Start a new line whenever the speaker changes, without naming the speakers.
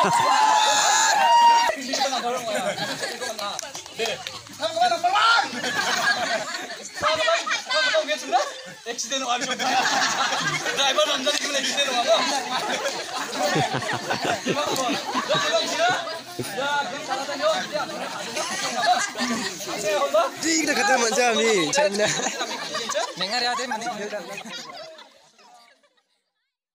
Hindi ko na marunong kaya. Hindi ko na. Dili. Ano ka number 1? Paano ba gets mo? Accident ng ano siya. Driver ramdam ko na accident ng ako. Diba ko? Diba sila? Ya, kung salatan yo.
Di kita kata macam ni. Macam mana?
Dengar ya, dia mending